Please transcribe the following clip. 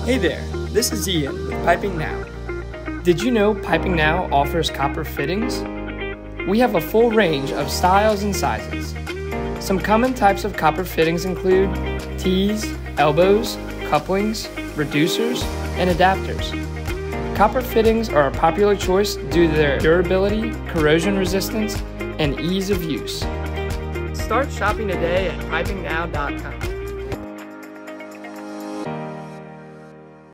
Hey there, this is Ian with PipingNow. Did you know PipingNow offers copper fittings? We have a full range of styles and sizes. Some common types of copper fittings include T's, elbows, couplings, reducers, and adapters. Copper fittings are a popular choice due to their durability, corrosion resistance, and ease of use. Start shopping today at PipingNow.com.